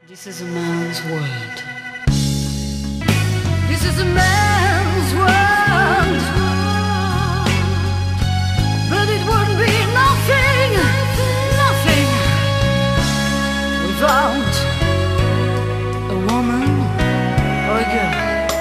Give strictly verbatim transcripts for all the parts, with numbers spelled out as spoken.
This is a man's world. This is a man's world. But it would be nothing, nothing without a woman or a girl.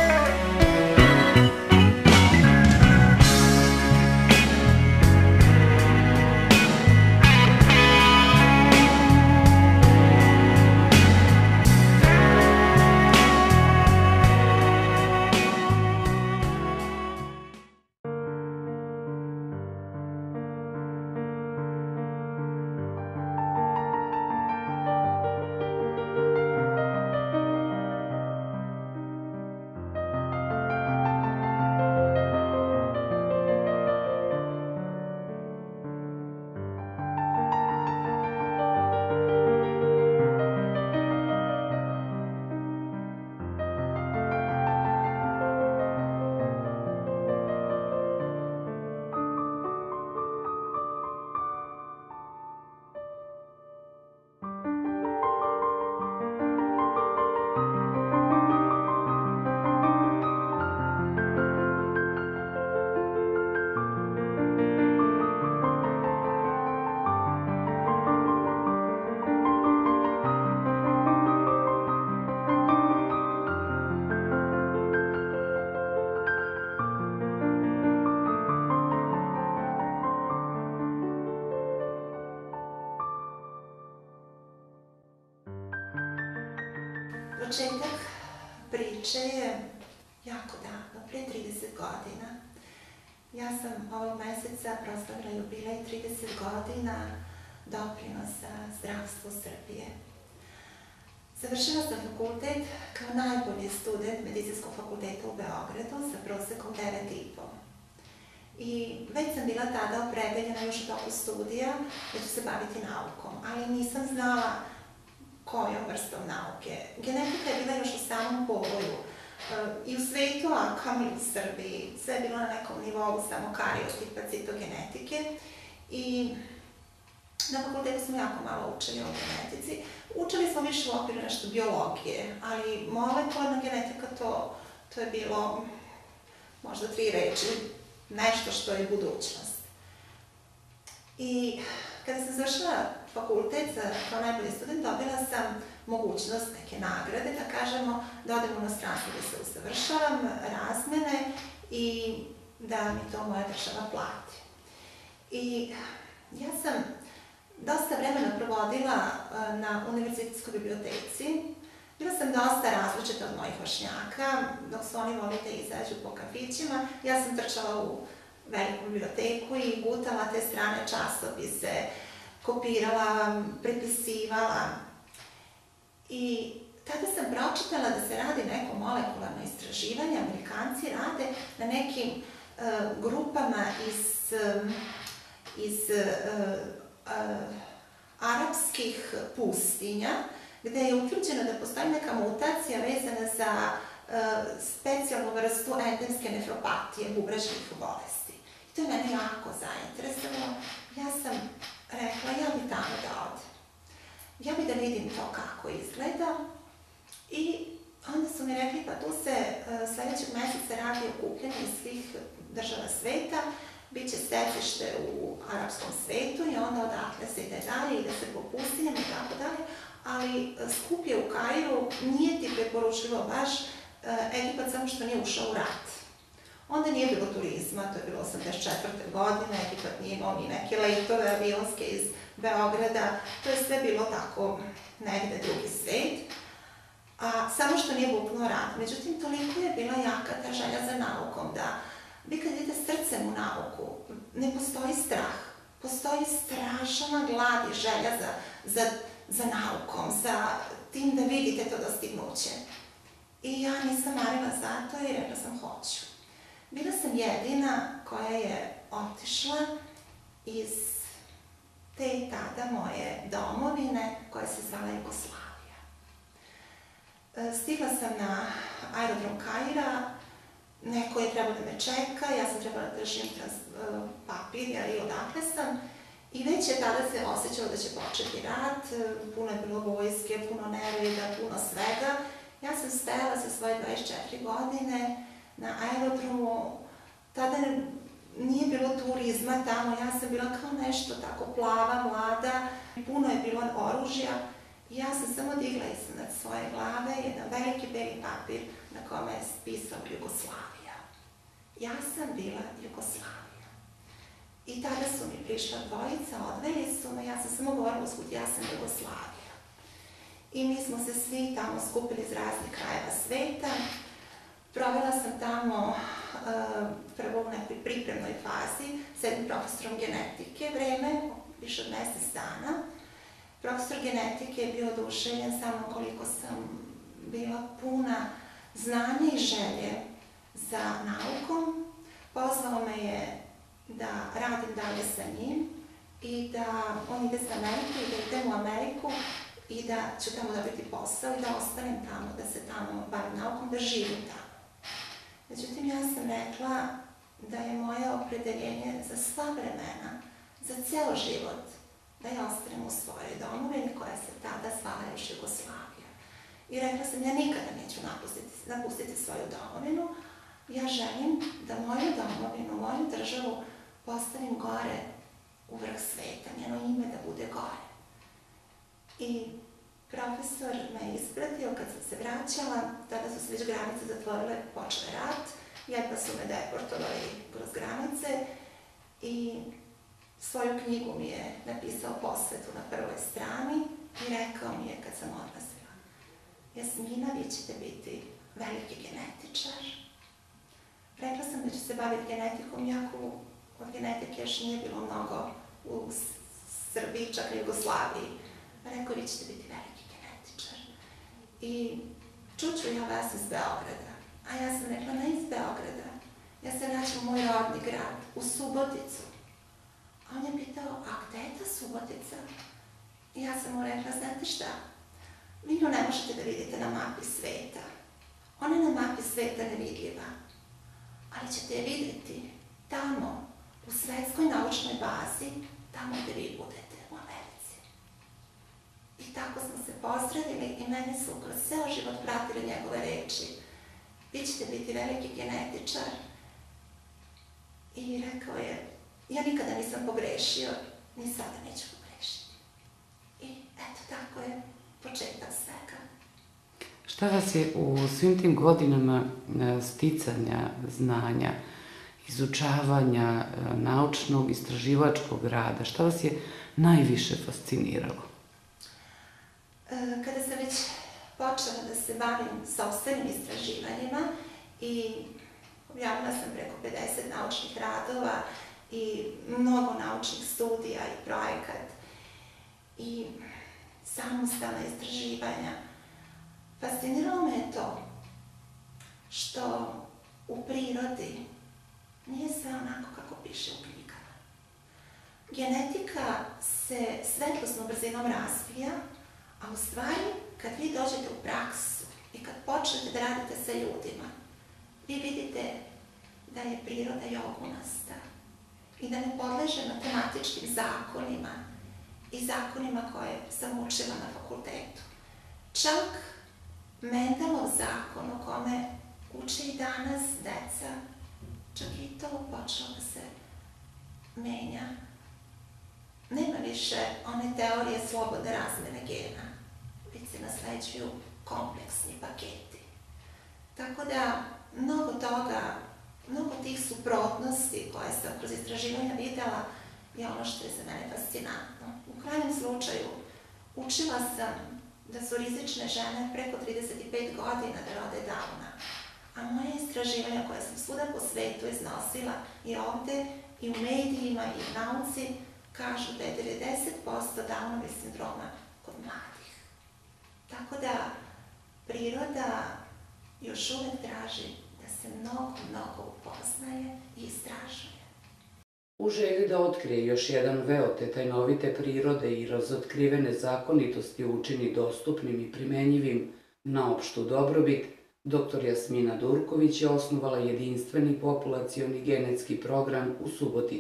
Početak priče je jako davno, prije trideset godina. Ja sam ovog meseca proslavila jubilej trideset godina doprinosa zdravstvu Srbije. Završila sam fakultet kao najbolji student Medicinskog fakulteta u Beogradu sa prosekom devet i po. I već sam bila tada opredeljena još u toku studija da ću se baviti naukom, ali nisam znala kojom vrstom nauke. Genetika je bila još u samom povoju. I u svetu, a kamoli u Srbiji, sve je bilo na nekom nivou samo kariotipa citogenetike. I na fakultetu smo jako malo učili o genetici. Učili smo više u okviru nešto biologije, ali molekularna genetika to, to je bilo možda tri reči, nešto što je budućnost. I kada sam završila fakultet kao najbolji student, dobila sam mogućnost neke nagrade, da kažemo, da odem u inostranstvo da se usavršavam, razmene i da mi to moja država plati. I ja sam dosta vremena provodila na univerzitetskoj biblioteci. Bila sam dosta različita od mojih vršnjaka, dok su oni volili da izađu po kafićima. Ja sam trčala u veliku biblioteku i gutala te strane časopise, kopirala, prepisivala. I tada sam pročitala da se radi neko molekularno istraživanje. Amerikanci rade na nekim uh, grupama iz, um, iz uh, uh, arapskih pustinja, gde je utvrđeno da postoji neka mutacija vezana za uh, specijalnu vrstu endemske nefropatije, bubrežnih bolesti. I to je mene jako zainteresovalo. Ja sam rekla, ja bi tamo da odem. Ja bi da vidim to kako izgleda. I onda su mi rekli, pa tu se uh, sledećeg meseca radi okupljanje iz svih država sveta, bit će stecište u arapskom svetu i onda odatle se ide dalje, ide se po pustinjama i tako dalje, ali skup je u Kairu, nije ti preporučljivo baš uh, Egipat samo što nije ušao u rat. Onda nije bilo turizma, to je bilo osamdeset četvrte godine, Egipat nije imao ni neke letove avionske iz Beograda, to je sve bilo tako negde drugi svet, a samo što nije buknuo rat. Međutim, toliko je bila jaka ta želja za naukom da vi kad idete srcem u nauku, ne postoji strah, postoji strašna glad i želja za, za, za naukom, za tim da vidite to dostignuće. I ja nisam marila za to i rekla sam hoću. Bila sam jedina koja je otišla iz te tada moje domovine koja se zvala Jugoslavija. Stigla sam na aerodrom Kaira, neko je trebao da me čeka, ja sam trebala da držim papir i odakle sam I već je tada se osjećalo da će početi rat, puno je bilo vojske, puno nereda, puno svega. Ja sam stajala sa svoje dvadeset četiri godine na aerodromu, tada nije bilo turizma tamo, ja sam bila kao nešto tako plava, mlada, puno je bilo oružja. I ja sam samo digla iznad svoje glave jedan veliki beli papir na kome je pisao Jugoslavija. Ja sam bila Jugoslavija. I tada su mi prišla dvojica, odveli su me, ja sam samo govorila usput, ja sam Jugoslavija. I mi smo se svi tamo skupili iz raznih krajeva sveta. Provela sam tamo uh, prvo u nekoj pripremnoj fazi s jednim profesorom genetike vreme, više od mesec dana. Profesor genetike je bio oduševljen sa mnom koliko sam bila puna znanja i želje za naukom. Pozvao me je da radim dalje sa njim i da on ide za Ameriku i da idem u Ameriku i da ću tamo dobiti posao i da ostanem tamo, da se tamo bavim naukom, da živim tamo. Međutim, ja sam rekla da je moje opredeljenje za sva vremena, za ceo život, da ja ostanem u svojoj domovini koja se tada zvala još Jugoslavija. I rekla sam, ja nikada neću napustiti, napustiti svoju domovinu. Ja želim da moju domovinu, moju državu postavim gore u vrh sveta, njeno ime da bude gore. I profesor me ispratio kad sam se vraćala, tada su se već granice zatvorile, počeo rat, jedva su me deportovali kroz granice i svoju knjigu mi je napisao posvetu na prvoj strani i rekao mi je kad sam odlazila: Jasmina, vi ćete biti veliki genetičar. Rekla sam da ću se baviti genetikom, iako od genetike još nije bilo mnogo u Srbiji, čak i Jugoslaviji. Rekao, vi ćete biti veliki genetičar. I čuću ja vas iz Beograda. A ja sam rekla, ne iz Beograda. Ja se vraćam u moj rodni grad, u Suboticu. A on je pitao, a gde je ta Subotica? I ja sam mu rekla, znate šta? Vi nju ne možete da vidite na mapi sveta. Ona je na mapi sveta nevidljiva. Ali ćete je vidjeti tamo, u svetskoj naučnoj bazi, tamo gde vi budete, u Americi. I tako smo se pozdravili i mene su kroz ceo život pratile njegove reči. Vi ćete biti veliki genetičar. I rekao je, ja nikada nisam pogrešio, ni sada neću pogrešiti. I eto, tako je početak svega. Šta vas je u svim tim godinama sticanja znanja, izučavanja naučnog, istraživačkog rada, šta vas je najviše fasciniralo? Kada sam već počela da se bavim sopstvenim istraživanjima i objavila sam preko pedeset naučnih radova i mnogo naučnih studija i projekat i samostalna istraživanja, fasciniralo me je to što u prirodi nije sve onako kako piše u knjigama. Genetika se svetlosnom brzinom razvija, a u stvari, kad vi dođete u praksu i kad počnete da radite sa ljudima, vi vidite da je priroda jogunasta i da ne podleže matematičkim zakonima i zakonima koje sam učila na fakultetu. Čak Mendelov zakon o kome uče i danas deca, čak i to počelo da se menja. Nema više one teorije slobodne razmene gena, već se nasleđuju kompleksni paketi. Tako da, mnogo toga, mnogo tih suprotnosti koje sam kroz istraživanja videla je ono što je za mene fascinantno. U krajnjem slučaju, učila sam da su rizične žene preko trideset pet godina da rode Downa, a moje istraživanja koje sam svuda po svetu iznosila i ovde, i u medijima, i u nauci, kažu da je devedeset posto Downovih sindroma kod mladih. Tako da, priroda još uvek traži da se mnogo, mnogo upoznaje i istražuje. U želji da otkrije još jedan veo te tajnovite prirode i razotkrivene zakonitosti učini dostupnim i primenjivim na opštu dobrobit, doktor Jasmina Durković je osnovala jedinstveni populacioni genetski program u Subotici.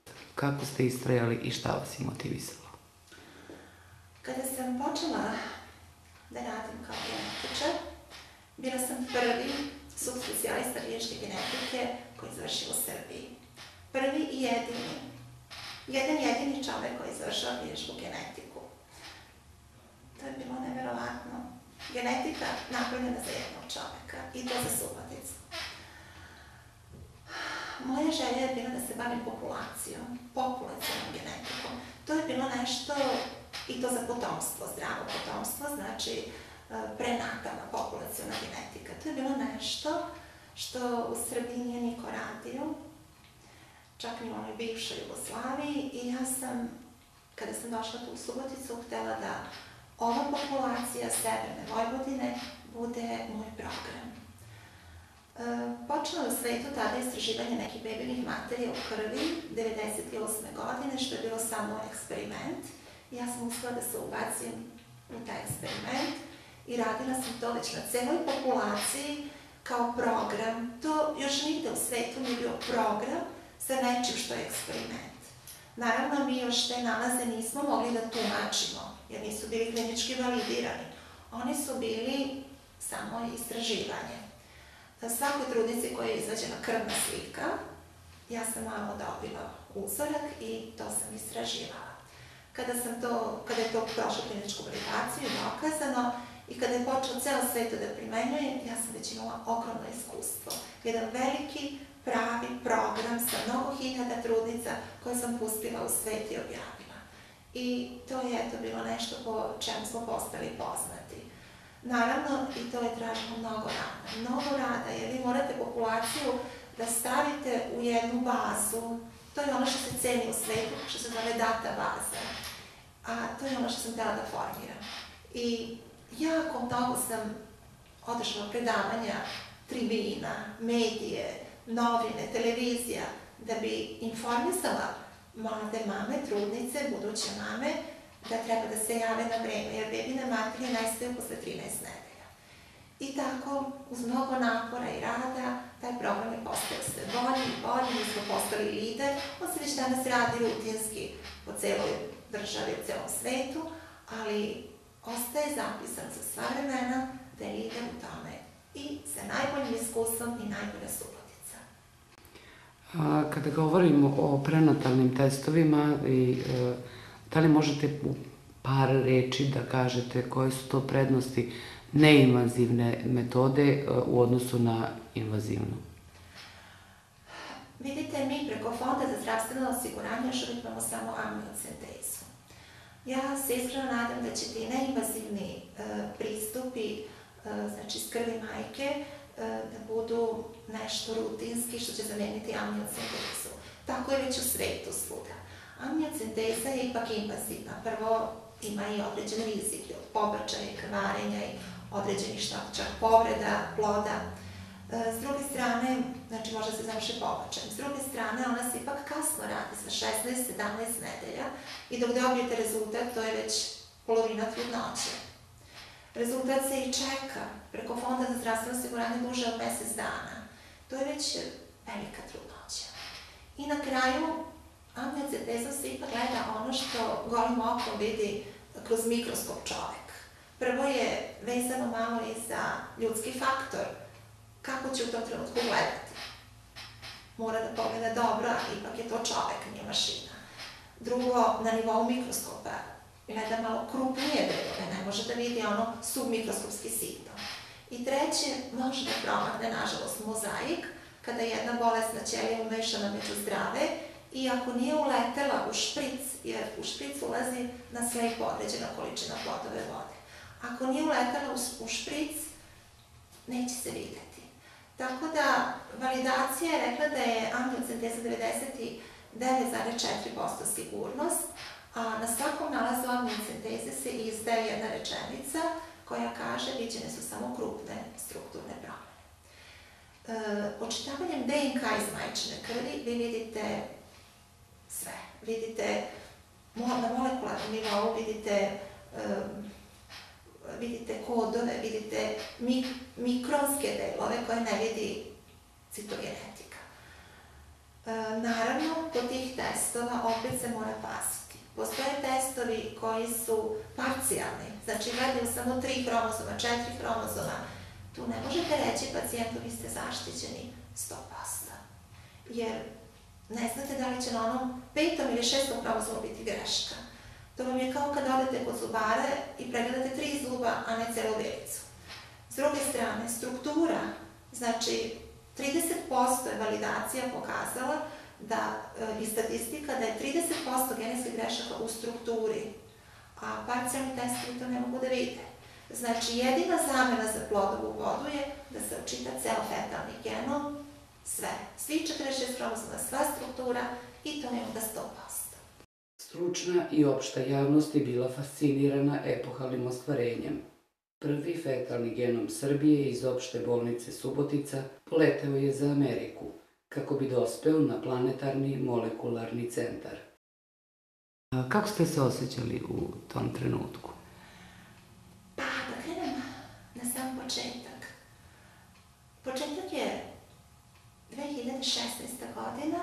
Kako ste istrajali i šta vas je motivisalo? Kada sam počela da radim kao genetičar, bila sam prvi subspecijalista vješke genetike koji je završio u Srbiji. Prvi i jedini. Jedan jedini čovek koji je završao vješku genetiku. To je bilo neverovatno. Genetika napravljena za jednog čoveka i to za Suboticu. Moja želja je bila da se bavim populacijom, populacijom genetikom. To je bilo nešto, i to za potomstvo, zdravo potomstvo, znači prenatalna populacijona genetika. To je bilo nešto što u Srbiji nije niko radio, čak ni u onoj bivšoj Jugoslaviji, i ja sam, kada sam došla tu u Suboticu, htela da ova populacija Severne Vojvodine bude moj program. Počelo je u svetu tada istraživanje nekih bebinih materija u krvi devedeset osme godine, što je bilo samo eksperiment. Ja sam uspela da se ubacim u taj eksperiment i radila sam to već na celoj populaciji kao program. To još nigde u svetu nije bio program sa nečim što je eksperiment. Naravno, mi još te nalaze nismo mogli da tumačimo, jer nisu bili klinički validirani. Oni su bili samo istraživanje. Svakoj trudnici koja je izvađena krvna slika, ja sam malo dobila uzorak i to sam istraživala. Kada, sam to, kada je to prošlo kliničku validaciju, dokazano, i kada je počeo ceo svet da primenjuje, ja sam već imala ogromno iskustvo. Jedan veliki, pravi program sa mnogo hiljada trudnica koje sam pustila u svet i objavila. I to je eto bilo nešto po čemu smo postali poznati. Naravno, i to je tražilo mnogo rada. Mnogo rada, jer vi morate populaciju da stavite u jednu bazu. To je ono što se ceni u svetu, što se zove data baza. A to je ono što sam htela da formiram. I jako mnogo sam održala predavanja, tribina, medije, novine, televizija, da bi informisala mlade mame, trudnice, buduće mame, da treba da se jave na vreme, jer bebine materije nestaju posle trinaest nedelja. I tako, uz mnogo napora i rada, taj program je postao sve bolji i bolji, mi smo postali lider, on se već danas radi rutinski po celoj državi, u celom svetu, ali ostaje zapisan za sva vremena da je lider u tome i sa najboljim iskustvom i najbolja Subotica. Kada govorimo o prenatalnim testovima, da li možete u par reči da kažete koje su to prednosti neinvazivne metode u odnosu na invazivnu? Vidite, mi preko Fonda za zdravstveno osiguranje još uvijek imamo samo amniocentezu. Ja se iskreno nadam da će ti neinvazivni pristupi, znači iz krvi majke, da budu nešto rutinski što će zameniti amniocentezu. Tako je već u svetu svuda. Amniocenteza je ipak invazivna. Prvo, ima i određene rizike od pobačaja i krvarenja i određenih čak povreda, ploda. S druge strane, znači može se završi pobačajem. S druge strane, ona se ipak kasno radi sa šesnaest do sedamnaest nedelja i dok dobijete rezultat, to je već polovina trudnoće. Rezultat se i čeka preko Fonda za zdravstveno osiguranje duže od mesec dana. To je već velika trudnoća. I na kraju, amniocentezom se ipak gleda ono što golim okom vidi kroz mikroskop čovek. Prvo je vezano malo i za ljudski faktor, kako će u tom trenutku gledati. Mora da pogleda dobro, a ipak je to čovek, nije mašina. Drugo, na nivou mikroskopa gleda malo krupnije delove, ne može da vidi ono submikroskopski sito. I treće, može da promakne, nažalost, mozaik, kada je jedna bolesna ćelija umešana među zdrave i ako nije uletela u špric, jer u špric ulazi na slepo određena količina plodove vode. Ako nije uletela u špric, neće se videti. Tako da, validacija je rekla da je amniocenteza devedeset devet zarez četiri posto sigurnost, a na svakom nalazu amniocenteze se izdaje jedna rečenica koja kaže viđene su samo krupne strukturne promene. Očitavanjem D N K iz majčine krvi vi vidite sve. Vidite na molekularnom nivou, vidite vidite kodove, vidite mikronske delove koje ne vidi citogenetika. Naravno, kod tih testova opet se mora paziti. Postoje testovi koji su parcijalni, znači gledaju samo tri hromozoma, četiri hromozoma. Tu ne možete reći pacijentu vi ste zaštićeni sto posto. Jer ne znate da li će na onom petom ili šestom hromozomu biti greška. To vam je kao kad odete kod zubare i pregledate tri zuba, a ne celu vilicu. S druge strane, struktura, znači trideset posto je validacija pokazala da, i statistika da je trideset posto genetskih grešaka u strukturi, a parcijalni testovi to ne mogu da vide. Znači, jedina zamena za plodovu vodu je da se očita ceo fetalni genom, sve, svih četrdeset šest hromozoma, sva struktura i to je onda sto posto. Stručna i opšta javnost je bila fascinirana epohalnim ostvarenjem. Prvi fetalni genom Srbije iz opšte bolnice Subotica poleteo je za Ameriku, kako bi dospeo na planetarni molekularni centar. Kako ste se osjećali u tom trenutku? Pa, da krenem na sam početak. Početak je dve hiljade šesnaesta. godina,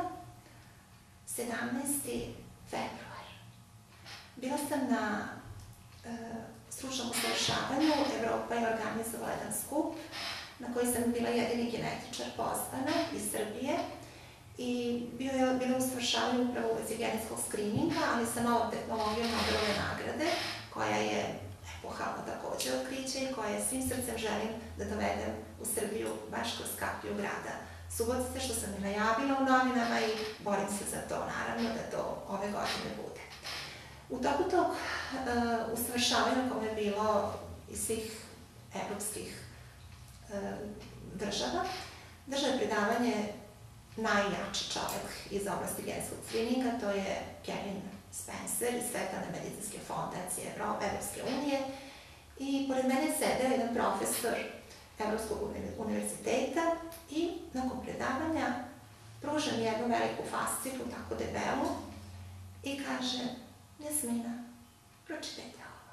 sedamnaesti februar. Bila sam na e, stručnom usavršavanju, Evropa je organizovala jedan skup na koji sam bila jedini genetičar pozvana iz Srbije i bio je, bilo je usavršavanje upravo u vezi genetskog skrininga, ali sa novom tehnologijom Nobelove nagrade, koja je epohalno takođe otkriće i koje svim srcem želim da dovedem u Srbiju baš kroz kapiju grada Subotice, što sam i najavila u novinama i borim se za to, naravno, da to ove godine bude. U toku tog uh, usavršavanja koje je bilo iz svih evropskih uh, država, držao je predavanje najjači čovek iz oblasti genetskog skrininga, to je Kevin Spencer iz Fetalne medicinske fondacije Evropske unije i pored mene sedeo jedan profesor Evropskog univerziteta i nakon predavanja pruža mi jednu veliku fasciklu, tako debelu, i kaže: Jasmina, pročitajte ovo.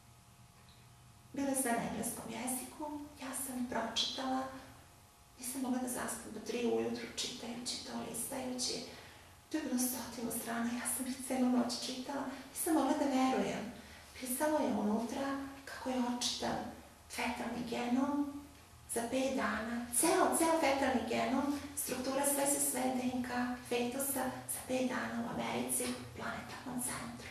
Bilo je sve na engleskom jeziku, ja sam pročitala, nisam mogla da zaspam do tri ujutru čitajući to, listajući. To je bilo stotinu strana, ja sam ih celu noć čitala, nisam mogla da verujem. Pisalo je unutra kako je očitan fetalni genom za pet dana, ceo, ceo fetalni genom, struktura sve se sve D N K fetusa za pet dana u Americi, u planetarnom centru.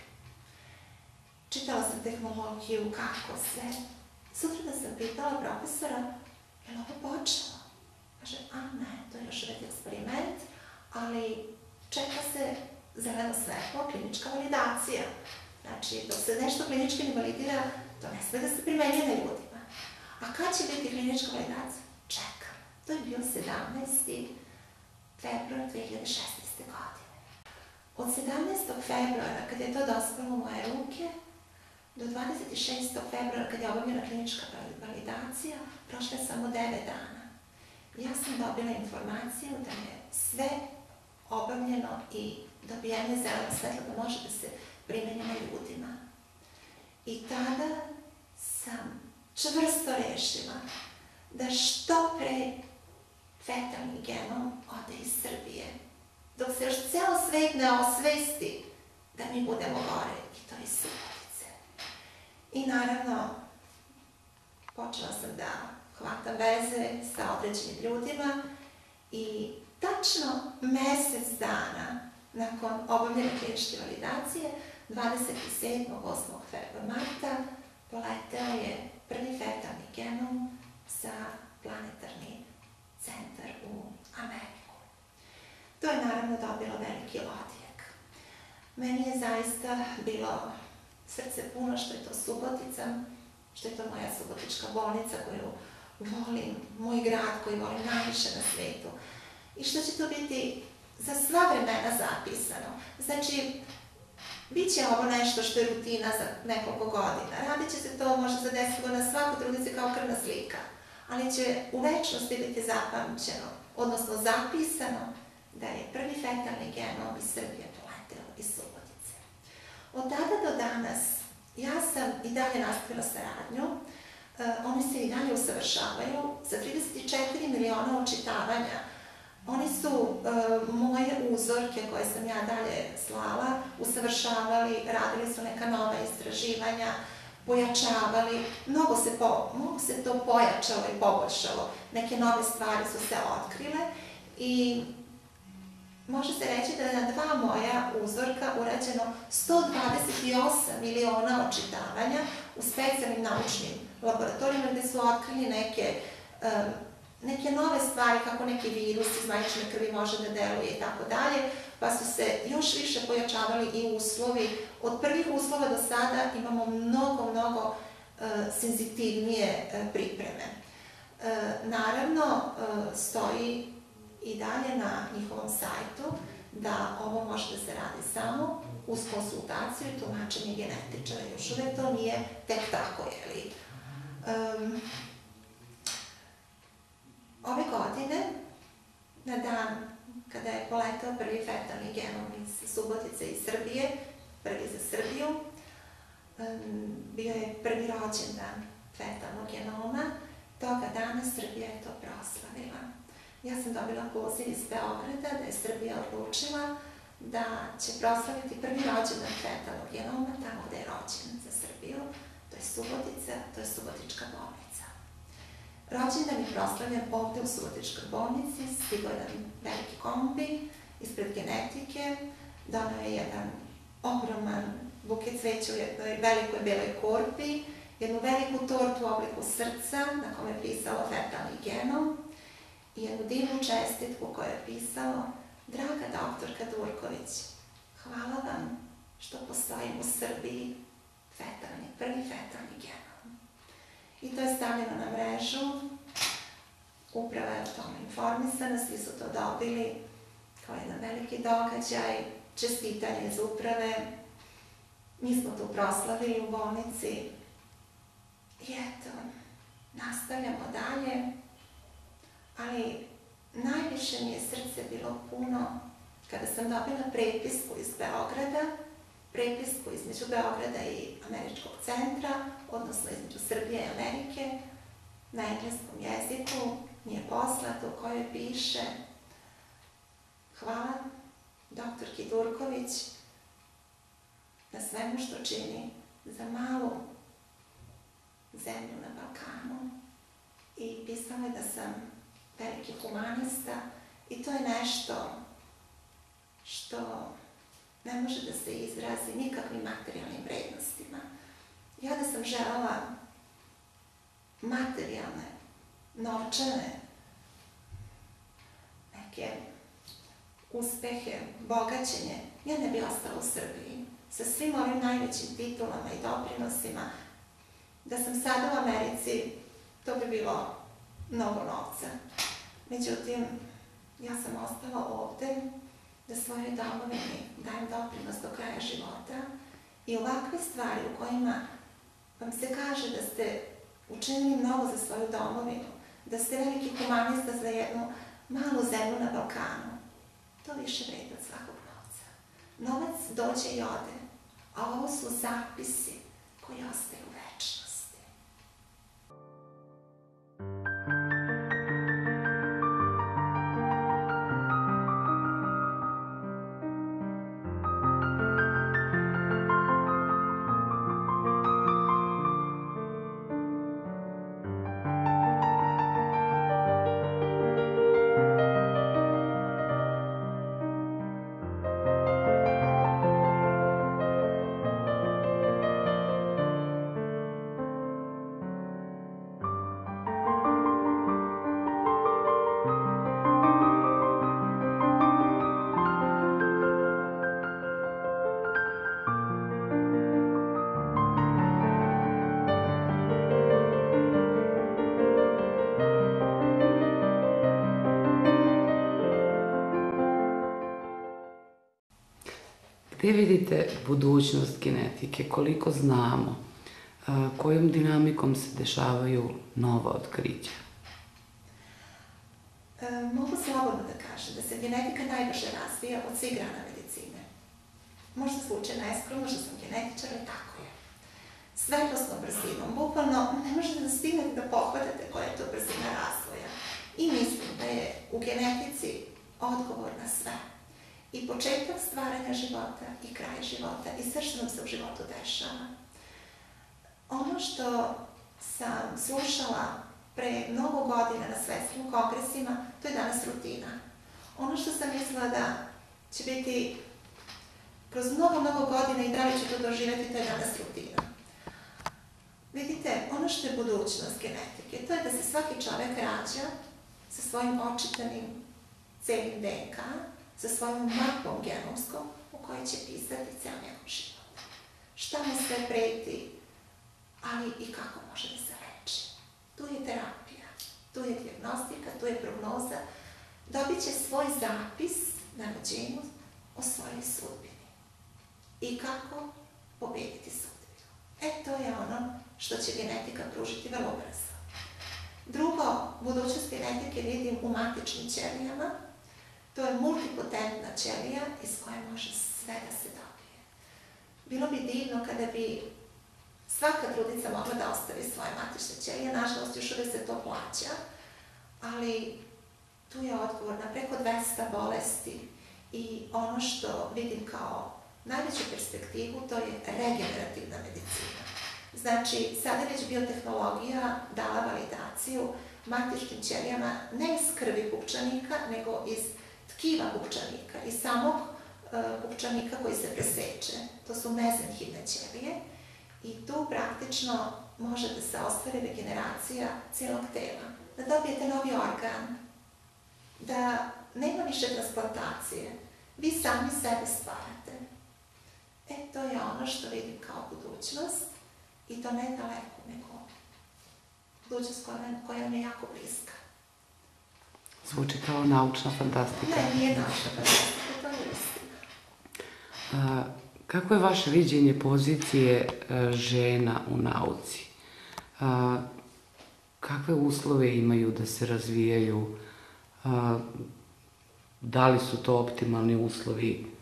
Čitala sam tehnologiju, kako sve. Sutra da sam pitala profesora, je li ovo počelo? Kaže, a ne, to je još uvek eksperiment, ali čeka se zeleno svetlo, klinička validacija. Znači, dok se nešto klinički ne validira, to ne sme da se primenjuje na ljudima. A kad će biti klinička validacija? Čekam. To je bio sedamnaesti februar dve hiljade šesnaeste. godine. Od sedamnaestog februara, kad je to dospelo u moje ruke, do dvadeset šestog februara, kad je obavljena klinička validacija, prošlo je samo devet dana. Ja sam dobila informaciju da je sve obavljeno i dobijeno zeleno svetlo da može da se primenja na ljudima. I tada sam čvrsto rešila da što pre fetalni genom ode iz Srbije, dok se još ceo svet ne osvesti da mi budemo gore, i to iz Subotice. I naravno, počela sam da hvatam veze sa određenim ljudima i tačno mesec dana nakon obavljene kliničke validacije, dvadeset sedmog osmog marta, poleteo je prvi fetalni genom za planetarni centar u Ameriku. To je naravno dobilo veliki odjek. Meni je zaista bilo srce puno što je to Subotica, što je to moja subotička bolnica koju volim, moj grad koji volim najviše na svetu. I što će to biti za sva vremena zapisano. Znači, bit će ovo nešto što je rutina za nekoliko godina. Radit će se to možda za deset godina svako trudnice kao krvna slika. Ali će u večnosti biti zapamćeno, odnosno zapisano, da je prvi fetalni genom iz Srbije poleteo iz Subotice. Od tada do danas ja sam i dalje nastavila saradnju. Oni se i dalje usavršavaju. Za trideset četiri miliona očitavanja Oni su uh, moje uzorke koje sam ja dalje slala, usavršavali, radili su neka nova istraživanja, pojačavali, mnogo se, po, mnogo se to pojačalo i poboljšalo. Neke nove stvari su se otkrile i može se reći da je na dva moja uzorka urađeno sto dvadeset osam miliona očitavanja u specijalnim naučnim laboratorijima gde su otkrili neke, um, neke nove stvari, kako neki virus iz majčine krvi može da deluje i tako dalje, pa su se još više pojačavali i uslovi. Od prvih uslova do sada imamo mnogo, mnogo uh, senzitivnije uh, pripreme. Uh, naravno, uh, stoji i dalje na njihovom sajtu da ovo može da se radi samo uz konsultaciju i tumačenje genetičara. Još uvek to nije tek tako, jeli? Um, ove godine, na dan kada je poletao prvi fetalni genom iz Subotice i Srbije, prvi za Srbiju, um, bio je prvi rođendan fetalnog genoma. Toga dana Srbija je to proslavila. Ja sam dobila poziv iz Beograda da je Srbija odlučila da će proslaviti prvi rođendan fetalnog genoma tamo gde je rođen za Srbiju. To je Subotica, to je Subotička bolnica. Rođendan je proslavljen ovde u Subotičkoj bolnici, stigao jedan veliki kombi ispred genetike, donao je jedan ogroman buket cveća u jednoj velikoj beloj korpi, jednu veliku tortu u obliku srca na kome je pisalo fetalni genom i jednu divnu čestitku koja je pisalo: draga doktorka Durković, hvala vam što postojim u Srbiji fetalni, prvi fetalni genom. I to je stavljeno na mrežu, uprava je o tome informisana, svi su to dobili kao jedan veliki događaj, čestitanje iz uprave. Mi smo to proslavili u bolnici i eto, nastavljamo dalje, ali najviše mi je srce bilo puno kada sam dobila prepisku iz Beograda, prepisku između Beograda i Američkog centra, odnosno između Srbije i Amerike, na engleskom jeziku mi je poslato u kojoj piše: hvala doktorki Durković na svemu što čini za malu zemlju na Balkanu. I pisalo je da sam veliki humanista i to je nešto što ne može da se izrazi nikakvim materijalnim vrednostima. Ja da sam želela materijalne, novčane, neke uspehe, bogaćenje, ja ne bi ostala u Srbiji. Sa svim ovim najvećim titulama i doprinosima, da sam sada u Americi, to bi bilo mnogo novca. Međutim, ja sam ostala ovde da svojoj domovini dajem doprinos do kraja života i ovakve stvari u kojima vam se kaže da ste učinili mnogo za svoju domovinu, da ste veliki humanista za jednu malu zemlju na Balkanu, to više vredi od svakog novca. Novac dođe i ode, a ovo su zapisi koji ostaju u večnosti. Gde vidite budućnost genetike? Koliko znamo? Kojom dinamikom se dešavaju nova otkrića? E, mogu slobodno da kažem da se genetika najbrže razvija od svih grana medicine. Možda zvuče neskromno što sam genetičar, ali tako je. Svetlosnom brzinom, bukvalno ne možete da stignete da pohvatate koja je to brzina razvoja. I mislim da je u genetici odgovor na sve. I početak stvaranja života, i kraj života, i sve što nam se u životu dešava. Ono što sam slušala pre mnogo godina na svetskim kongresima, to je danas rutina. Ono što sam mislila da će biti kroz mnogo, mnogo godina i da li ću to doživjeti, to je danas rutina. Vidite, ono što je budućnost genetike, to je da se svaki čovek rađa sa svojim očitanim celim D N K, sa svojom mapom genomskom u kojoj će pisati ceo njegov život. Šta mu sve preti, ali i kako može da se leči. Tu je terapija, tu je dijagnostika, tu je prognoza. Dobit će svoj zapis na rođenju o svojoj sudbini. I kako pobediti sudbinu. E, to je ono što će genetika pružiti vrlo brzo. Drugo, budućnost genetike vidim u matičnim ćelijama. To je multipotentna ćelija iz koje može sve da se dobije. Bilo bi divno kada bi svaka trudnica mogla da ostavi svoje matične ćelije. Nažalost, još uvijek se to plaća, ali tu je odgovor na preko dvesta bolesti i ono što vidim kao najveću perspektivu, to je regenerativna medicina. Znači, sada je već biotehnologija dala validaciju matičnim ćelijama ne iz krvi pupčanika, nego iz tkiva pupčanika, iz samog uh, pupčanika koji se preseče. To su mezenhimne ćelije i tu praktično može da se ostvari regeneracija cijelog tela. Da dobijete novi organ, da nema više transplantacije, vi sami sebe stvarate. E, to je ono što vidim kao budućnost i to ne daleko, nego budućnost koja, koja nam je jako bliska. Zvuči kao naučna fantastika. Ne, nije naučna fantastika, to je istina. A, kako je vaše viđenje pozicije a, žena u nauci? A, kakve uslove imaju da se razvijaju? A, da li su to optimalni uslovi?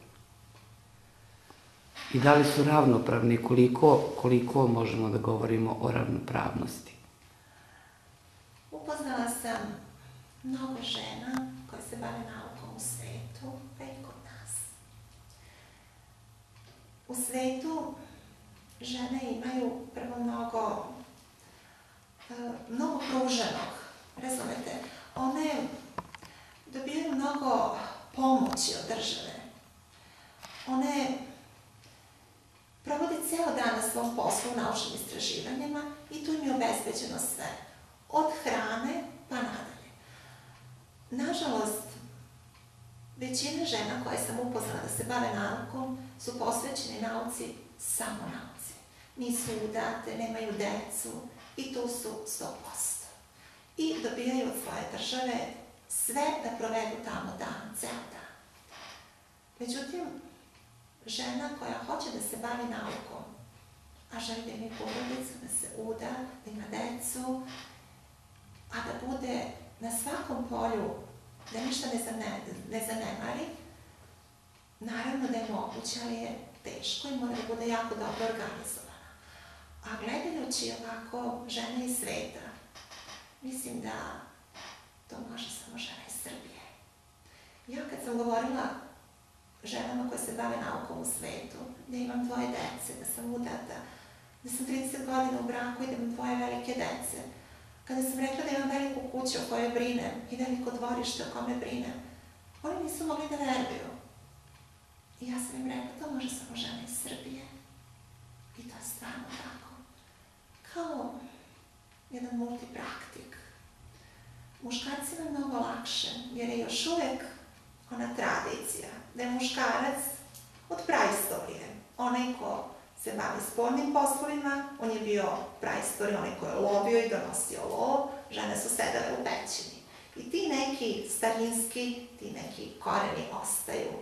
I da li su ravnopravni? Koliko, koliko možemo da govorimo o ravnopravnosti? Upoznala sam mnogo žena koje se bave naukom u svetu, pa i kod nas. U svetu žene imaju prvo mnogo, mnogo pruženog, razumete? One dobijaju mnogo pomoći od države. One provode ceo dan na svom poslu u naučnim istraživanjima i tu im je obezbeđeno sve. Od hrane pa nadalje. Nažalost, većina žena koje sam upoznala da se bave naukom su posvećene nauci samo nauci. Nisu udate, nemaju decu i tu su sto posto. I dobijaju od svoje države sve da provedu tamo dan, ceo dan. Međutim, žena koja hoće da se bavi naukom, a želi da ima porodicu, da se uda, da ima decu, a da bude na svakom polju, da ništa ne, zane, ne zanemari, naravno da je moguće, ali je teško i mora da bude jako dobro organizovana. A gledajući ovako žene iz sveta, mislim da to može samo žena iz Srbije. Ja kad sam govorila ženama koje se bave naukom u svetu, da imam dvoje dece, da sam udata, da sam trideset godina u braku i da imam dvoje velike dece, kada sam rekla da imam veliku kuću o kojoj brinem i veliko dvorište o kome brinem, oni nisu mogli da veruju. I ja sam im rekla, to može samo žena iz Srbije. I to je stvarno tako. Kao jedan multipraktik. Muškarcima je mnogo lakše, jer je još uvek ona tradicija, da je muškarac od praistorije. Onaj ko se bavi spoljnim poslovima, on je bio praistorije, onaj ko je lovio i donosio lov, žene su sedale u pećini. I ti neki starinski, ti neki koreni ostaju.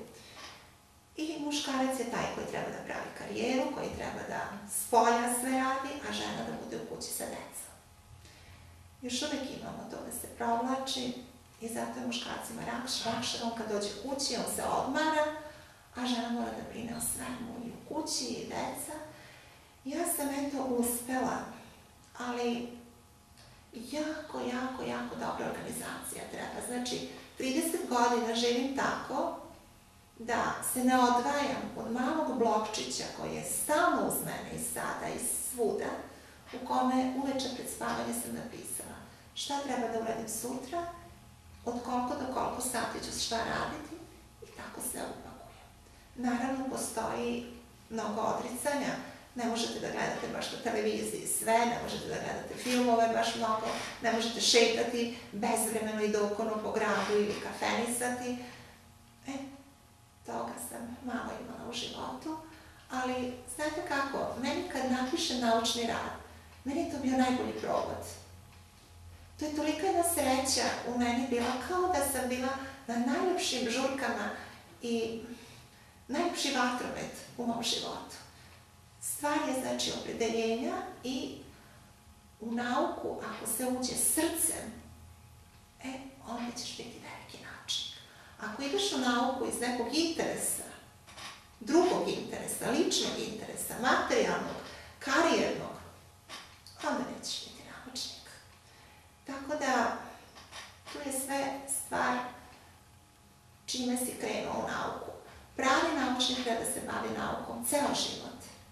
I muškarac je taj koji treba da pravi karijeru, koji treba da s polja sve radi, a žena da bude u kući sa decom. Još uvek imamo to da se provlači i zato je muškarcima lakše, on kad dođe kući, on se odmara, a žena mora da brine o svemu i u kući i deca. Ja sam eto uspela, ali jako, jako, jako dobra organizacija treba. Znači, trideset godina živim tako da se ne odvajam od malog blokčića koji je stalno uz mene i sada i svuda, u kome uveče pred spavanje sam napisala šta treba da uradim sutra, od koliko do koliko sati ću šta raditi i tako se upakujem. Naravno, postoji mnogo odricanja, ne možete da gledate baš na televiziji sve, ne možete da gledate filmove baš mnogo, ne možete šetati bezvremeno i dokonu po gradu ili kafenisati. E, toga sam malo imala u životu, ali znate kako, meni kad napišem naučni rad, meni je to bio najbolji probod. To je tolika jedna sreća u meni bila, kao da sam bila na najlepšim žurkama i najlepši vatromet u mom životu. Stvar je znači opredeljenja i u nauku, ako se uđe srcem, e, onda ćeš biti veliki naučnik. Ako ideš u nauku iz nekog interesa, drugog interesa, ličnog interesa, materijalnog, karijernog, onda nećeš biti naučnik. Tako da, tu je sve stvar čime si krenuo u nauku. Pravi naučnik treba da se bavi naukom ceo život.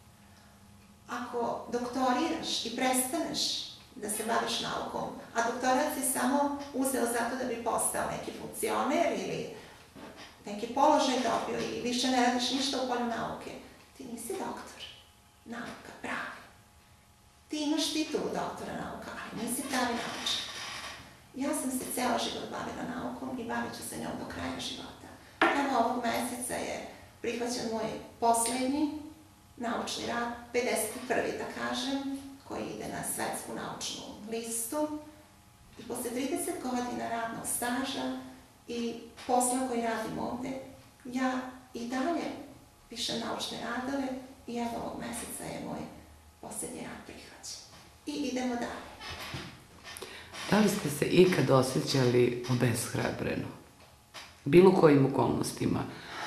Ako doktoriraš i prestaneš da se baviš naukom, a doktorat si samo uzeo zato da bi postao neki funkcioner ili neki položaj dobio i više ne radiš ništa u polju nauke, ti nisi doktor nauka, pravi. Ti imaš titulu doktora nauka, ali nisi pravi naučnik. Ja sam se ceo život bavila naukom i bavit ću se njom do kraja života. Evo ovog meseca je prihvaćen moj poslednji naučni rad, pedeset prvi da kažem, koji ide na svetsku naučnu listu. I posle trideset godina radnog staža i posla koji radim ovde, ja i dalje pišem naučne radove i evo ovog meseca je moj poslednji rad prihvaćen. I idemo dalje. Da li ste se ikad osjećali obeshrabreno? Bilo kojim okolnostima?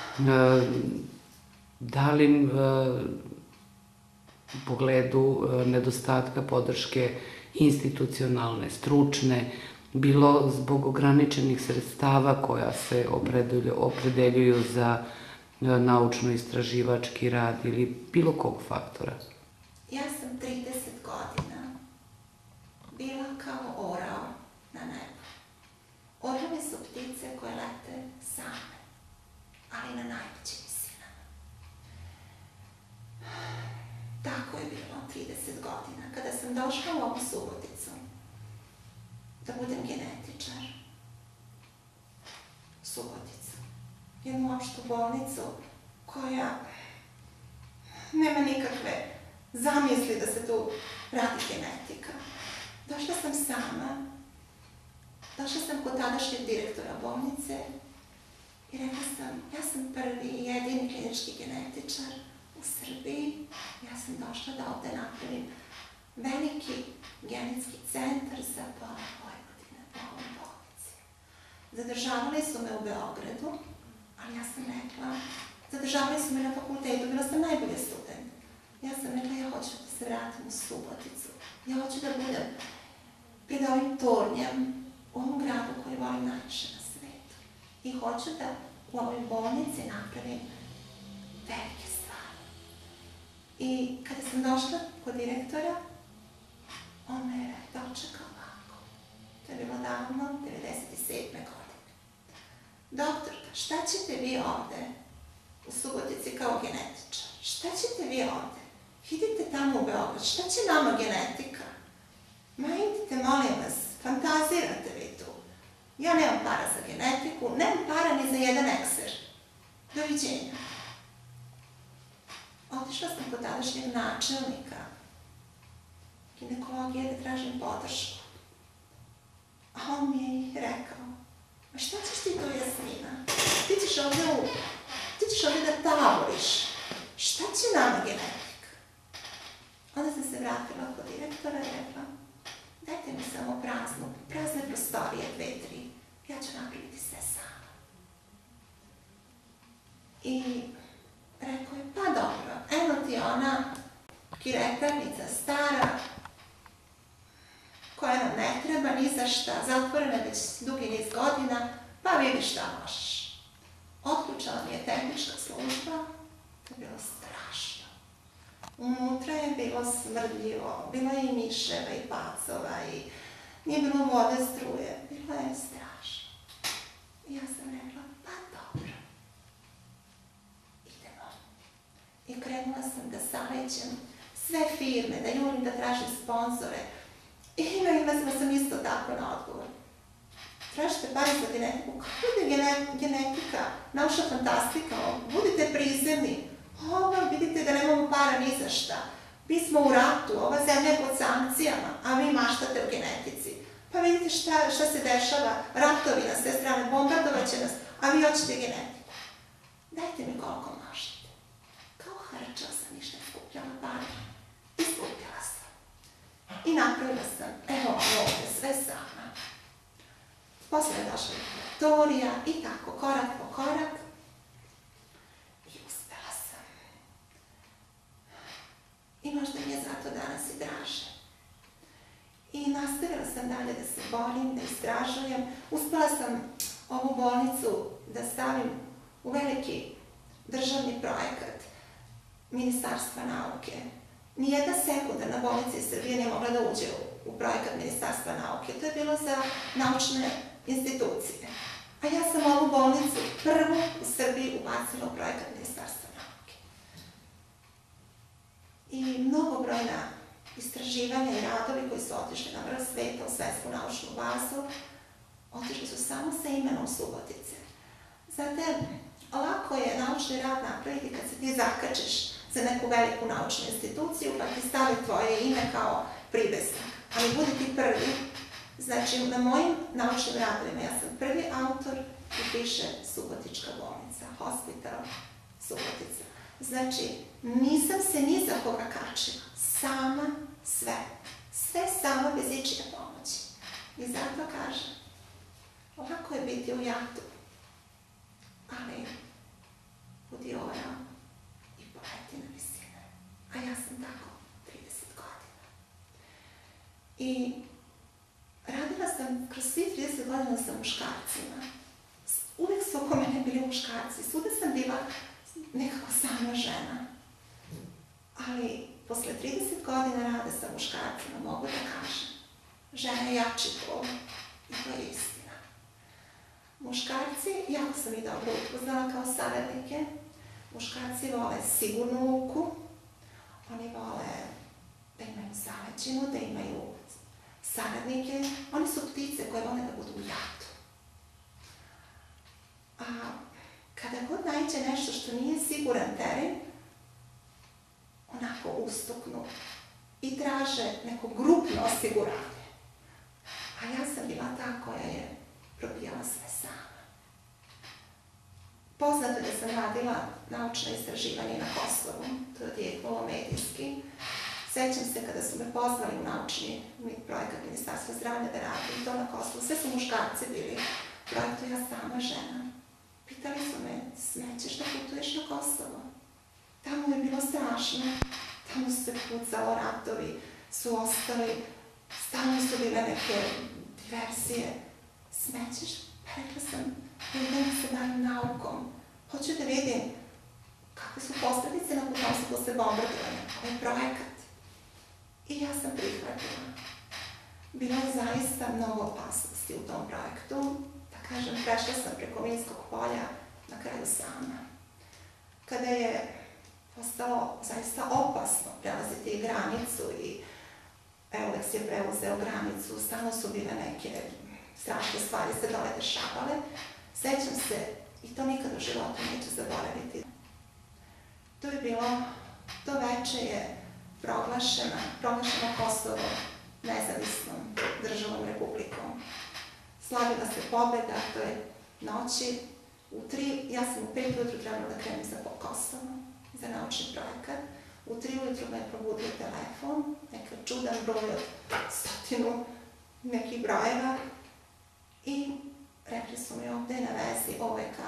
Da li u pogledu nedostatka podrške institucionalne, stručne, bilo zbog ograničenih sredstava koja se opredeljuju za naučno-istraživački rad ili bilo kog faktora? Ja sam trideset godina bila kao orao na nebu. Orlovi su ptice koje lete same, ali na najvećim visinama. Tako je bilo trideset godina, kada sam došla u ovu Suboticu da budem genetičar. Suboticu. Jednu opštu bolnicu koja nema nikakve zamisli da se tu radi genetika. Došla sam sama, došla sam kod tadašnjeg direktora bolnice i rekla sam, ja sam prvi i jedini klinički genetičar u Srbiji. Ja sam došla da ovde napravim veliki genetski centar za pola Vojvodine, po ovom bolnici. Zadržavali su me u Beogradu, ali ja sam rekla, zadržavali su me na fakultetu, bila sam najbolji student. Ja sam rekla, ja hoću da se vratim u Suboticu. Ja hoću da budem pred ovim tornjem u ovom gradu koji volim najviše na svetu. I hoću da u ovoj bolnici napravim velike stvari. I kada sam došla kod direktora, on me je dočekao ovako. To je bilo davno, devedeset sedme godine. Doktorka, šta ćete vi ovde u Subotici kao genetičar? Šta ćete vi ovde? Idite tamo u Beograd, šta će nama genetika? Ma idite, molim vas, fantazirate vi tu. Ja nemam para za genetiku, nemam para ni za jedan ekser. Doviđenja. Otišla sam kod tadašnjeg načelnika ginekologije da tražim podršku. A on mi je rekao, ma šta ćeš ti to, Jasmina? Ti ćeš ovde u... Ti ćeš ovde da taboriš. Šta će nama genetika? Onda sam se vratila kod direktora i rekla, dajte mi samo praznu, prazne prostorije, dve, tri. Ja ću napraviti sve sama. I rekao je, pa dobro, eno ti ona kiretarnica stara, koja nam ne treba ni za šta, zatvorena već dugi niz godina, pa vidi šta možeš. Otključala mi je tehnička služba, to je bilo strašno. Unutra je bilo smrdljivo, bilo je i miševa i pacova i nije bilo vode, struje, bilo je strašno. I ja sam rekla, pa dobro, idemo. I krenula sam da savjećem sve firme, da jurim da tražim sponzore. I ima sam isto tako na odgovor. Tražite pare za genetiku, kako je genetika, naučna fantastika, budite prizemni. Ovo, vidite da nemamo para ni za šta. Mi smo u ratu, ova zemlja je pod sankcijama, a vi maštate o genetici. Pa vidite šta, šta se dešava, ratovi na sve strane, bombardovat će nas, a vi hoćete genetiku. Dajte mi koliko možete. Kao harčala sam, ništa skupljala pare. I skupljala sam. I napravila sam, evo ovdje, sve sama. Posle je došla laboratorija i tako, korak po korak. I uspela sam. I možda mi je zato danas i draže. I nastavila sam dalje da se borim, da istražujem. Uspela sam ovu bolnicu da stavim u veliki državni projekat Ministarstva nauke. Nijedna sekundarna bolnica iz Srbije nije mogla da uđe u projekat Ministarstva nauke. To je bilo za naučne institucije. A ja sam ovu bolnicu prvu u Srbiji ubacila u projekat Ministarstva nauke. I mnogobrojna istraživanja i radovi koji su otišli na vrh sveta u svetsku naučnu bazu, otišli su samo sa imenom Subotice. Znate, lako je naučni rad napraviti kad se ti zakačiš za neku veliku naučnu instituciju, pa ti stavi tvoje ime kao privesnak. Ali budi ti prvi. Znači, na mojim naučnim radovima ja sam prvi autor i piše Subotička bolnica, Hospital Subotica. Znači, nisam se ni za koga kačila. Sama sve. Sve sama bez ičije pomoći. I zato kažem, lako je biti u jatu, ali budi orao i poleti na visine. A ja sam tako trideset godina. I radila sam, kroz svih trideset godina sa muškarcima. Uvijek su oko mene bili muškarci. Svuda sam bila nekako sama žena. Ali posle trideset godina rada sa muškarcima mogu da kažem, žena je jači pol i to je istina. Muškarci, jako sam ih dobro upoznala kao saradnike, muškarci vole sigurnu luku, oni vole da imaju zaleđinu, da imaju saradnike, oni su ptice koje vole da budu u jatu. A kada god nađe nešto što nije siguran teren, onako ustuknu i traže neko grupno osiguranje. A ja sam bila ta koja je probijala sve sama. Poznato je da sam radila naučno istraživanje na Kosovu, to je odjeknulo medijski. Sećam se kada su me pozvali u naučni projekat Ministarstva zdravlja da radim to na Kosovu. Sve su muškarci bili u projektu, ja sama žena. Pitali su me, smećeš da putuješ na Kosovo? Tamo je bilo strašno. Tamo su se pucalo, ratovi su ostali, stalno su bile neke diversije. Smećeš? Pa rekla sam, idem da se bavim naukom. Hoću da vidim kakve su posledice na putovstvu posle bombardovanja. Ovo je projekat. I ja sam prihvatila. Bilo je zaista mnogo opasnosti u tom projektu. Da kažem, prešla sam preko Minskog polja na kraju sama. Kada je postalo zaista opasno prelaziti granicu i Eulex je preuzeo granicu, stalno su bile neke strašne stvari se dole dešavale. Sećam se, i to nikad u životu neću zaboraviti. To je bilo, to veče je proglašeno, proglašeno Kosovo nezavisnom državom republikom. Slavila se pobeda, to je noći, u tri, ja sam u pet ujutru trebala da krenem za Kosovo, za naučni projekat. U tri ujutru me je probudio telefon, neka čudan broj od stotinu nekih brojeva i rekli su mi ovde na vezi O V K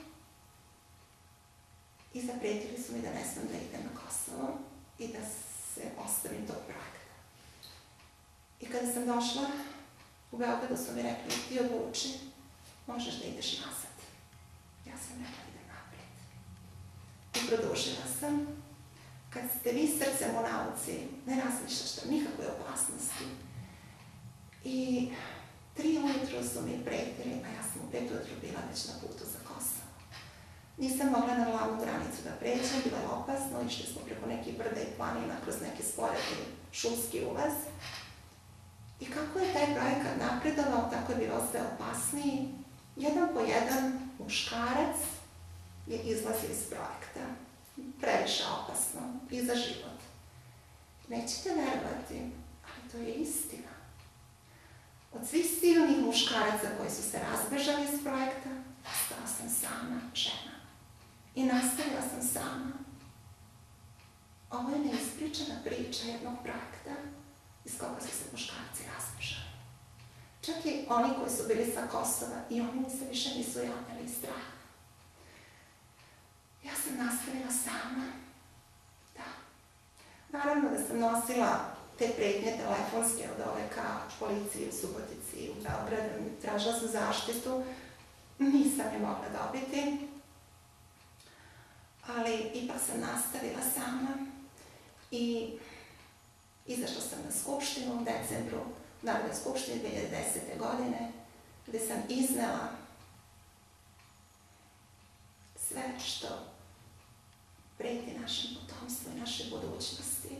i zapretili su mi da ne smem da idem na Kosovo i da se ostavim tog projekta. I kada sam došla u Beogradu su mi rekli, ti odluči, možeš da ideš nazad. Ja sam rekla, idem napred. I produžila sam. Kad ste vi srcem u nauci, ne razmišljaš o nikakvoj opasnosti. I tri ujutru su mi pretili, a ja sam u pet ujutru bila već na putu za Kosovo. Nisam mogla na glavnu granicu da pređem, bilo je opasno, išli smo preko nekih brda i planina, kroz neki sporedni šumski ulaz. I kako je taj projekat napredovao, tako je bilo sve opasniji. Jedan po jedan muškarac je izlazio iz projekta. Previše opasno i za život. Nećete verovati, ali to je istina. Od svih silnih muškaraca koji su se razbežali iz projekta, ostala sam sama žena. I nastavila sam sama. Ovo je neispričana priča jednog projekta iz koga su se muškarci razbežali. Čak i oni koji su bili sa Kosova i oni mi se više nisu javljali iz straha. Ja sam nastavila sama. Da. Naravno da sam nosila te pretnje telefonske od ove ka policiji u Subotici i u Beogradu. Tražila sam zaštitu. Nisam je mogla dobiti. Ali ipak sam nastavila sama. I izašla sam na skupštinu u decembru, Narodnoj skupštini dve hiljade desete. godine, gde sam iznela sve što preti našem potomstvu i našoj budućnosti.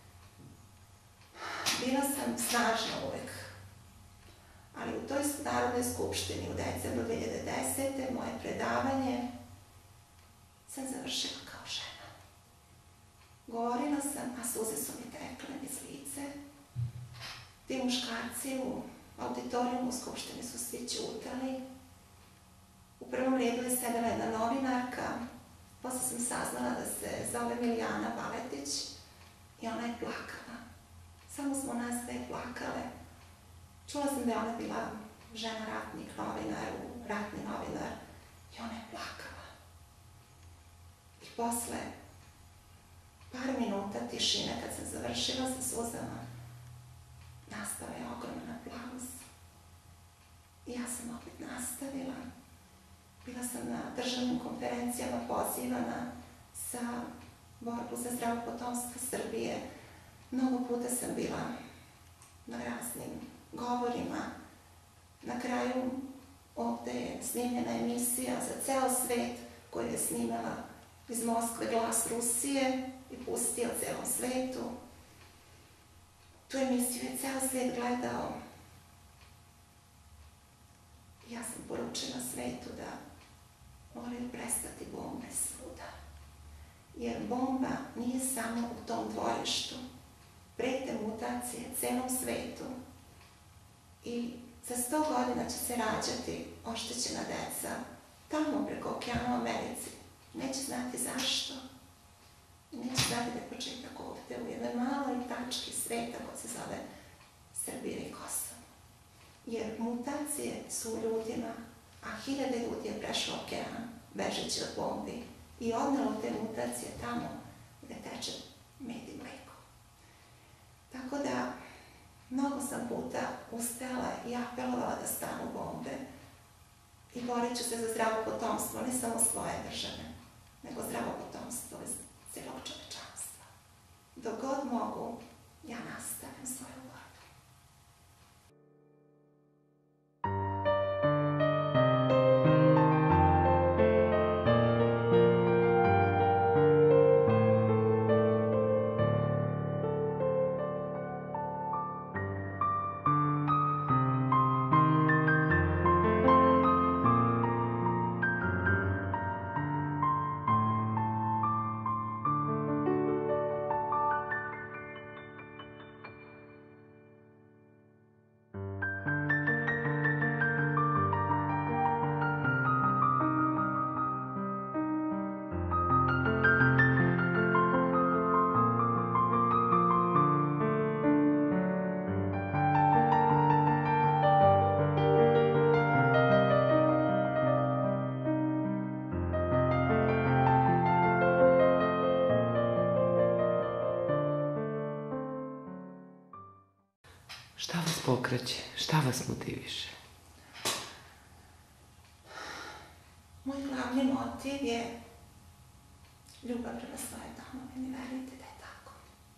Bila sam snažna uvek, ali u toj Narodnoj skupštini u decembru dve hiljade desete. moje predavanje sam završila kao žena. Govorila sam, a suze su mi tekle niz lice. Ti muškarci u auditorijumu u skupštini su svi ćutali. U prvom redu je sedela jedna novinarka. Posle sam saznala da se zove Milijana Baletić i ona je plakala. Samo smo nas dve plakale. Čula sam da je ona bila žena ratnik, novinar, ratni novinar i ona je plakala. I posle par minuta tišine, kad sam završila sa suzama, nastao je ogroman aplauz. I ja sam opet nastavila. Bila sam na državnim konferencijama pozivana za borbu za zdravo potomstvo Srbije. Mnogo puta sam bila na raznim govorima. Na kraju ovde je snimljena emisija za ceo svet koju je snimala iz Moskve Glas Rusije i pustio celom svetu. Tu emisiju je ceo svet gledao. Ja sam poručila svetu da moraju prestati bombe svuda. Jer bomba nije samo u tom dvorištu. Prete mutacije celom svetu. I za sto godina će se rađati oštećena deca tamo preko okeana u Americi. Neće znati zašto. Neće znati da je početak ovde u jednoj maloj tački sveta koja se zove Srbija i Kosovo. Jer mutacije su u ljudima, a hiljade ljudi je prešlo okean, bežeći od bombi i odnelo te mutacije tamo gde teče med i mleko. Tako da, mnogo sam puta ustajala i apelovala da stanu bombe i borit ću se za zdravo potomstvo, ne samo svoje države, nego zdravo potomstvo iz celog čovečanstva. Dok god mogu, ja nastavim svoju borbu. Šta vas pokreće? Šta vas motiviše? Moj glavni motiv je ljubav prema svojoj domovini, verujte da je tako.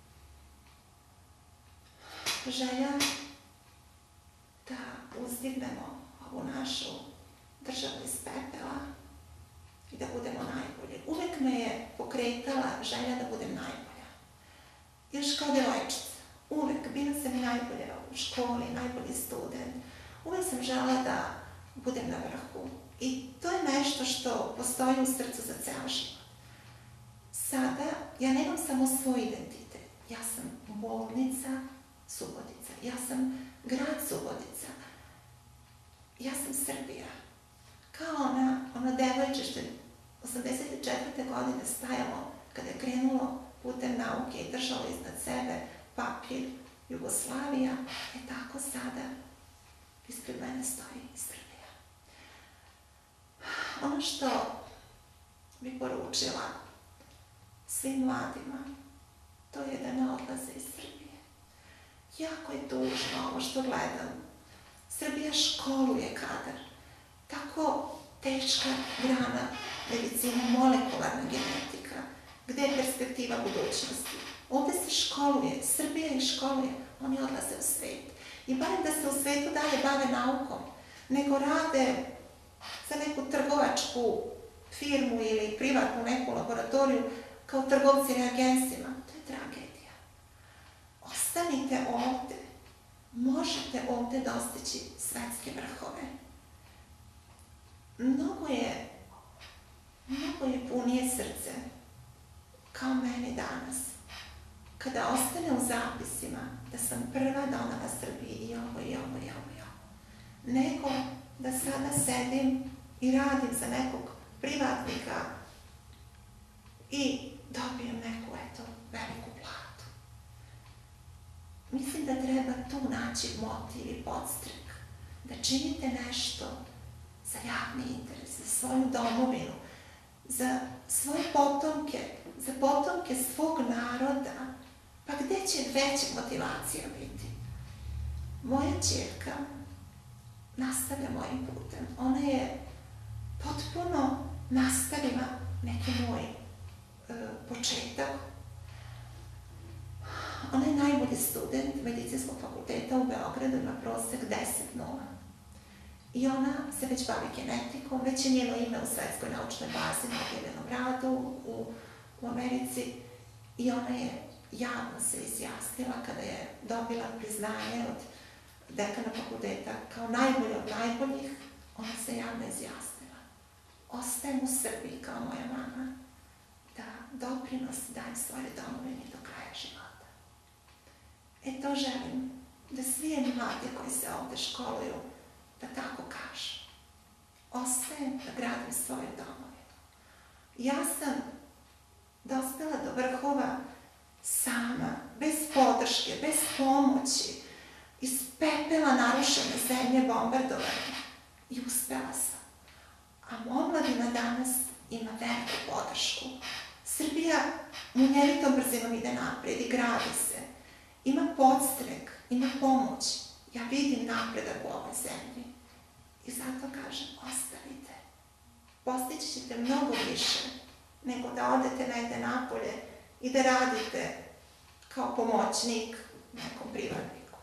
Želja da uzdignemo ovu našu državu iz pepela i da budemo najbolji. Uvek me je pokretala želja da budem najbolja. Još kao devojčica, uvek bila sam i najbolja u školi, najbolji student. Uvek sam želela da budem na vrhu. I to je nešto što postoji u srcu za ceo život. Sada ja nemam samo svoj identitet. Ja sam bolnica Subotica. Ja sam grad Subotica. Ja sam Srbija. Kao ona, ona devojče što je osamdeset četvrte godine stajalo kada je krenulo putem nauke i držalo iznad sebe papir Jugoslavija, e tako sada ispred mene stoji Srbija. Ono što bi poručila svim mladima, to je da ne odlaze iz Srbije. Jako je tužno ovo što gledam. Srbija školuje kadar. Tako teška grana medicine, molekularna genetika, gde je perspektiva budućnosti. Ovde se školuje, Srbija ih školuje, oni odlaze u svet. I barem da se u svetu dalje bave naukom, nego rade za neku trgovačku firmu ili privatnu neku laboratoriju kao trgovci reagensima. To je tragedija. Ostanite ovde. Možete ovde dostići svetske vrhove. Mnogo je, mnogo je punije srce, kao meni danas, kada ostane u zapisima da sam prva donala Srbiji i ovo, i ovo, i ovo, i ovo, nego da sada sedim i radim za nekog privatnika i dobijem neku, eto, veliku platu. Mislim da treba tu naći motiv i podstrek, da činite nešto za javni interes, za svoju domovinu, za svoje potomke, za potomke svog naroda, pa gde će veća motivacija biti? Moja ćerka nastavlja mojim putem. Ona je potpuno nastavila neki moj e, početak. Ona je najbolji student Medicinskog fakulteta u Beogradu, ima prosek deset nula. I ona se već bavi genetikom, već je njeno ime u svetskoj naučnoj bazi na objavljenom radu u, u Americi. I ona je javno se izjasnila kada je dobila priznanje od dekana fakulteta kao najbolja od najboljih, ona se javno izjasnila. Ostajem u Srbiji kao moja mama da doprinos dajem svoje domovini do kraja života. E to želim da svi mladi koji se ovde školuju da tako kažu. Ostajem da gradim svoju domovinu. Ja sam dospela do vrhova sama, bez podrške, bez pomoći, iz pepela narušene zemlje bombardovane. I uspela sam. A omladina danas ima veliku podršku. Srbija munjevitom brzinom ide napred i gradi se. Ima podstrek, ima pomoć. Ja vidim napredak u ovoj zemlji. I zato kažem, ostavite. Postići ćete mnogo više nego da odete negde napolje i da radite kao pomoćnik nekom privatniku.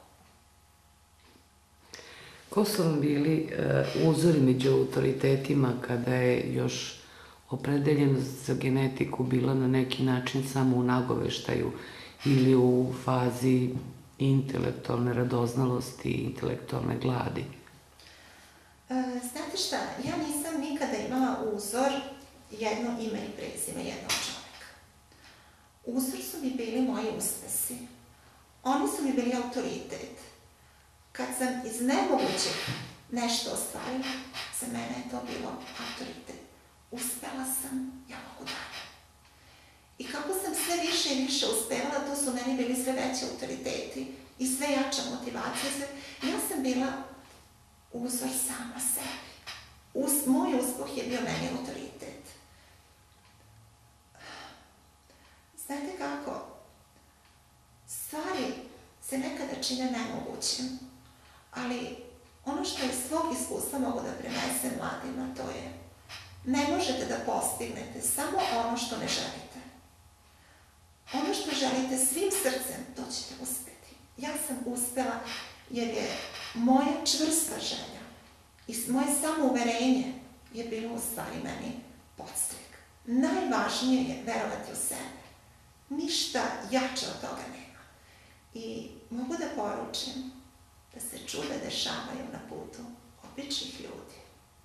Ko su vam bili uh, uzori među autoritetima kada je još opredeljenost za genetiku bila na neki način samo u nagoveštaju ili u fazi intelektualne radoznalosti i intelektualne gladi? E, znate šta, ja nisam nikada imala uzor jedno ime i prezime jednog čoveka. Uzor su mi bili moji uspesi. Oni su mi bili autoritet. Kad sam iz nemogućeg nešto ostvarila, za mene je to bilo autoritet. Uspela sam, ja mogu dalje. I kako sam sve više i više uspela, to su meni bili sve veći autoriteti i sve jača motivacija. Sve... Ja sam bila uzor sama sebi. Us, moj uspeh je bio meni autoritet. Znate kako? Stvari se nekada čine nemogućim, ali ono što iz svog iskustva mogu da prenesem mladima, to je ne možete da postignete samo ono što ne želite. Ono što želite svim srcem, to ćete uspeti. Ja sam uspela jer je moja čvrsta želja i moje samouverenje je bilo u stvari meni podstrek. Najvažnije je verovati u sebe. Ništa jače od toga nema. I mogu da poručim da se čuda dešavaju na putu običnih ljudi.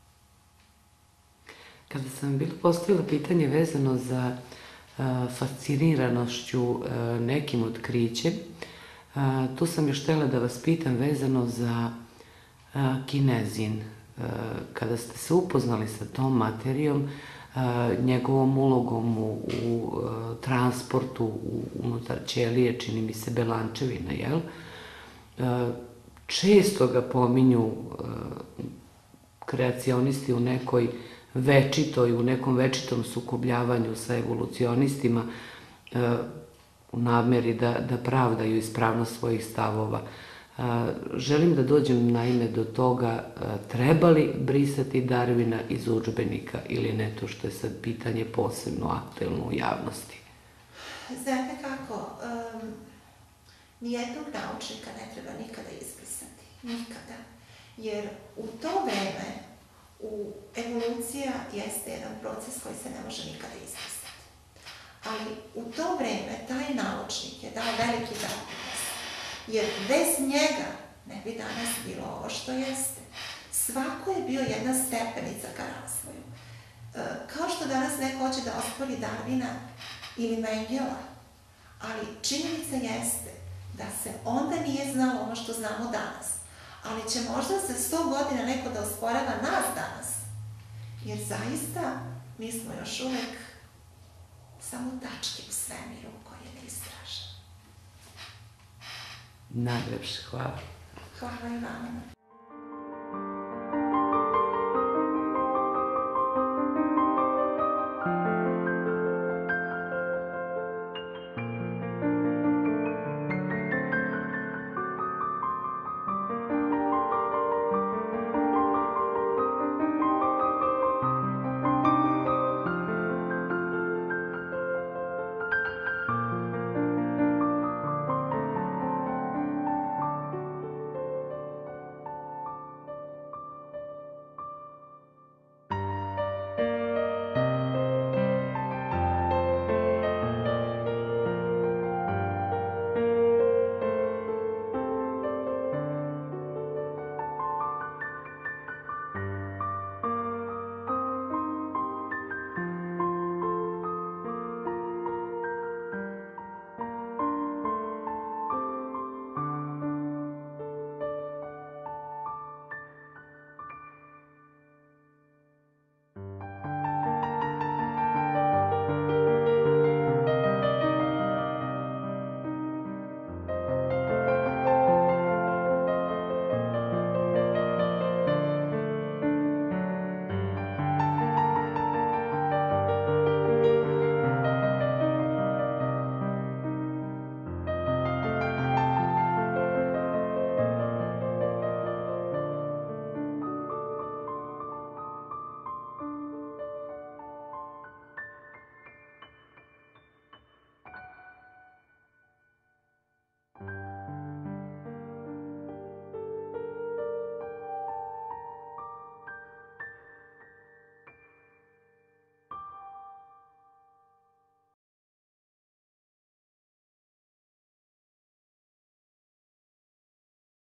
Kada sam bilo postavila pitanje vezano za uh, fasciniranošću uh, nekim otkrićem, uh, tu sam još htjela da vas pitam vezano za uh, kinezin. Uh, kada ste se upoznali sa tom materijom, uh, njegovom ulogom u, u uh, transportu u, unutar ćelije, čini mi se belančevina, jel? Uh, često ga pominju uh, kreacionisti u nekoj večitoj, u nekom večitom sukobljavanju sa evolucionistima uh, u nameri da, da pravdaju ispravnost svojih stavova. Uh, želim da dođem naime do toga uh, treba li brisati Darwina iz udžbenika ili ne, to što je sad pitanje posebno aktuelno u javnosti. Znate kako, um, nijednog naučnika ne treba nikada izbrisati. Nikada. Jer u to vreme u evolucija jeste jedan proces koji se ne može nikada izbrisati. Ali u to vreme taj naučnik je dao veliki doprinos. Jer bez njega ne bi danas bilo ovo što jeste. Svako je bio jedna stepenica ka razvoju. E, kao što danas neko hoće da ospori Darwina ili Mengela, ali činjenica jeste da se onda nije znalo ono što znamo danas. Ali će možda za sto godina neko da osporava nas danas. Jer zaista mi smo još uvek samo tačke u svemiru koje ne istraže. Najlepše, hvala. Hvala i vama.